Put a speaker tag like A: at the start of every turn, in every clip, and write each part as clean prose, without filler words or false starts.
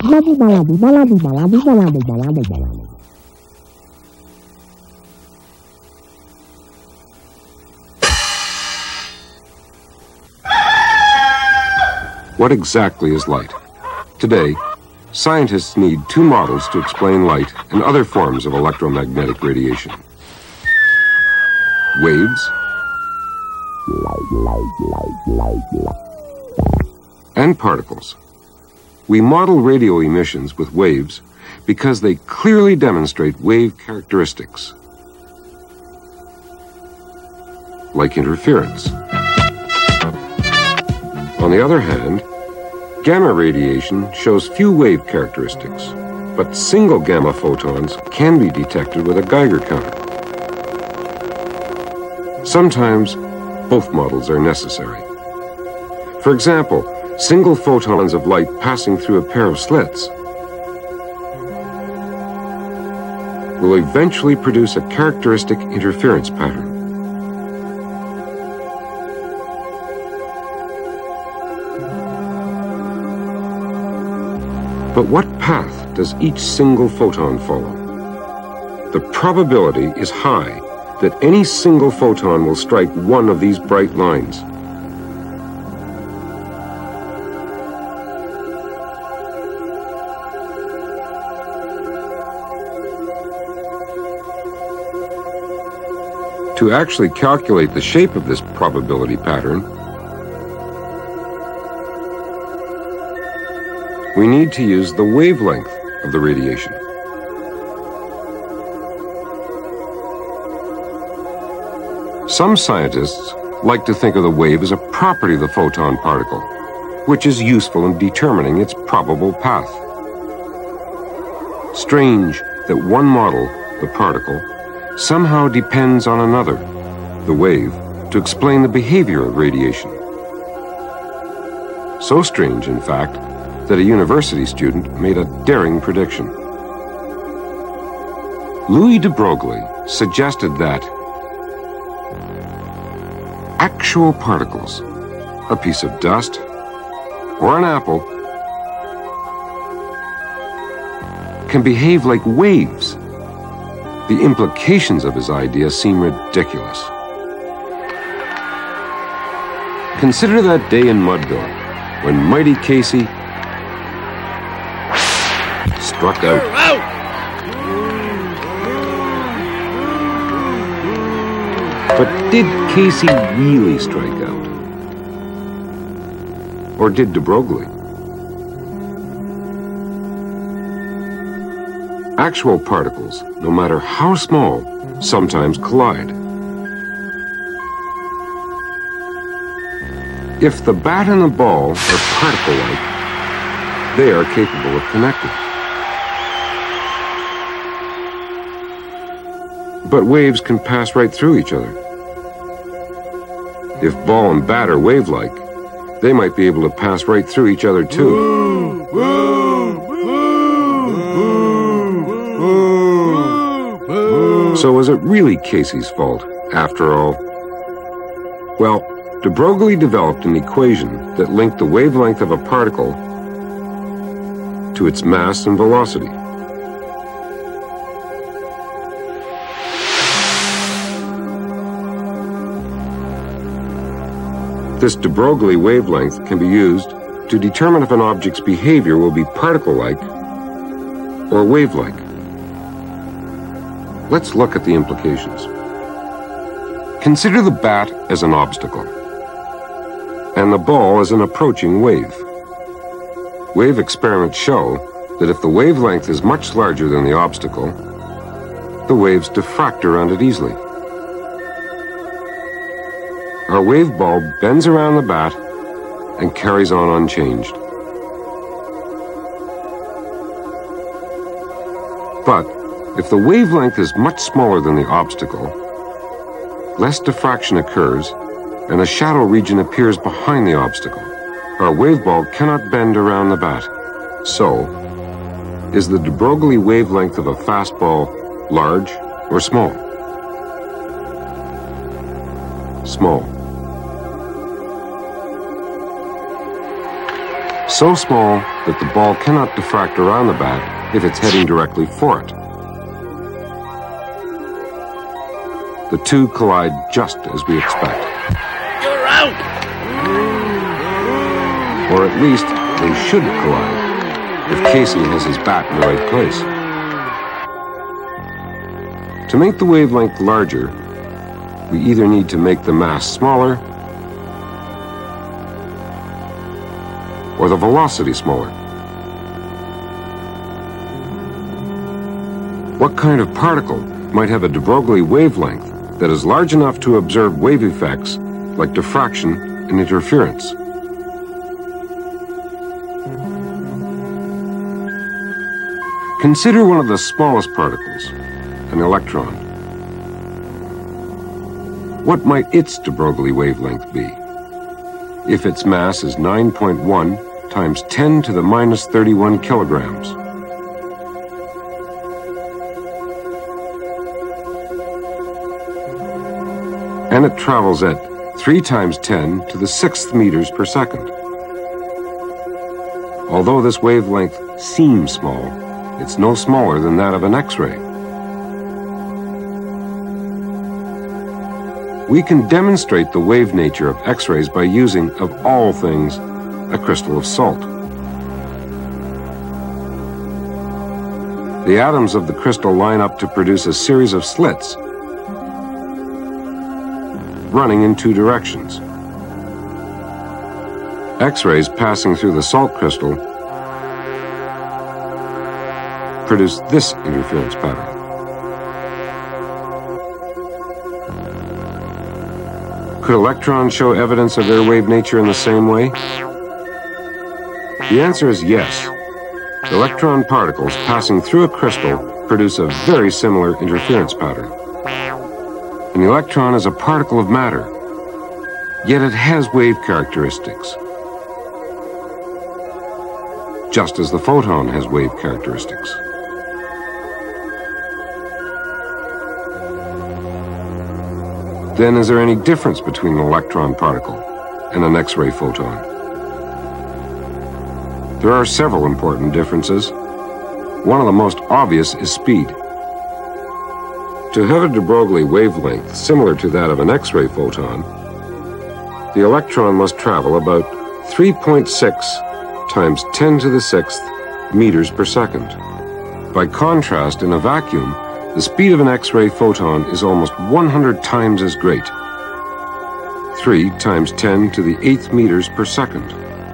A: What exactly is light? Today, scientists need two models to explain light and other forms of electromagnetic radiation. Waves and particles. We model radio emissions with waves because they clearly demonstrate wave characteristics, like interference. On the other hand, gamma radiation shows few wave characteristics, but single gamma photons can be detected with a Geiger counter. Sometimes both models are necessary. For example, single photons of light passing through a pair of slits will eventually produce a characteristic interference pattern. But what path does each single photon follow? The probability is high that any single photon will strike one of these bright lines. To actually calculate the shape of this probability pattern, we need to use the wavelength of the radiation. Some scientists like to think of the wave as a property of the photon particle, which is useful in determining its probable path. Strange that one model, the particle, somehow depends on another, the wave, to explain the behavior of radiation. So strange, in fact, that a university student made a daring prediction. Louis de Broglie suggested that actual particles, a piece of dust, or an apple, can behave like waves. The implications of his idea seem ridiculous. Consider that day in Mudville when mighty Casey struck out. But did Casey really strike out? Or did de Broglie? Actual particles, no matter how small, sometimes collide. If the bat and the ball are particle-like, they are capable of connecting. But waves can pass right through each other. If ball and bat are wave-like, they might be able to pass right through each other too. So was it really Casey's fault, after all? Well, de Broglie developed an equation that linked the wavelength of a particle to its mass and velocity. This de Broglie wavelength can be used to determine if an object's behavior will be particle-like or wave-like. Let's look at the implications. Consider the bat as an obstacle and the ball as an approaching wave. Wave experiments show that if the wavelength is much larger than the obstacle, the waves diffract around it easily. Our wave ball bends around the bat and carries on unchanged. But if the wavelength is much smaller than the obstacle, less diffraction occurs and a shadow region appears behind the obstacle. Our wave ball cannot bend around the bat. So, is the de Broglie wavelength of a fastball large or small? Small. so small that the ball cannot diffract around the bat if it's heading directly for it. The two collide just as we expect.
B: You're out!
A: Or at least they should collide, if Casey has his bat in the right place. To make the wavelength larger, we either need to make the mass smaller or the velocity smaller. What kind of particle might have a de Broglie wavelength that is large enough to observe wave effects like diffraction and interference? Consider one of the smallest particles, an electron. What might its de Broglie wavelength be? If its mass is 9.1 times 10 to the minus 31 kilograms. And it travels at 3 times 10 to the 6th meters per second. Although this wavelength seems small, it's no smaller than that of an X-ray. We can demonstrate the wave nature of X-rays by using, of all things, a crystal of salt. The atoms of the crystal line up to produce a series of slits running in 2 directions. X-rays passing through the salt crystal produce this interference pattern. Could electrons show evidence of their wave nature in the same way? The answer is yes. Electron particles passing through a crystal produce a very similar interference pattern. An electron is a particle of matter, yet it has wave characteristics, just as the photon has wave characteristics. Then is there any difference between an electron particle and an X-ray photon? There are several important differences. One of the most obvious is speed. To have a de Broglie wavelength similar to that of an X-ray photon, the electron must travel about 3.6 times 10 to the 6th meters per second. By contrast, in a vacuum, the speed of an X-ray photon is almost 100 times as great, 3 times 10 to the 8th meters per second.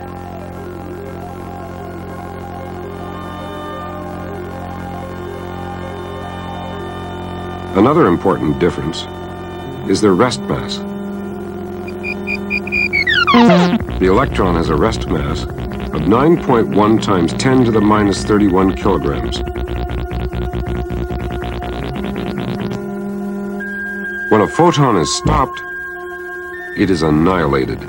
A: Another important difference is their rest mass. The electron has a rest mass of 9.1 times 10 to the minus 31 kilograms. When a photon is stopped, it is annihilated.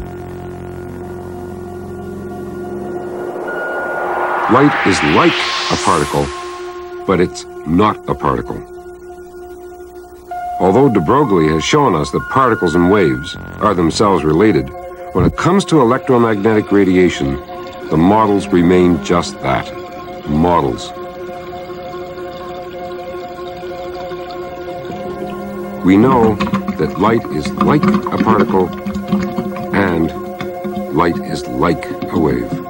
A: Light is like a particle, but it's not a particle. Although de Broglie has shown us that particles and waves are themselves related, when it comes to electromagnetic radiation, the models remain just that, models. We know that light is like a particle and light is like a wave.